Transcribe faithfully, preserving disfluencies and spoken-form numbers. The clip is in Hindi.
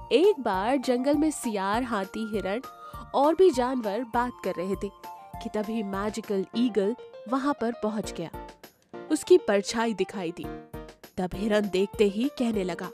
एक बार जंगल में सियार, हाथी, हिरण और भी जानवर बात कर रहे थे कि तभी मैजिकल ईगल वहां पर पहुंच गया। उसकी परछाई दिखाई दी। तब हिरन देखते ही कहने लगा,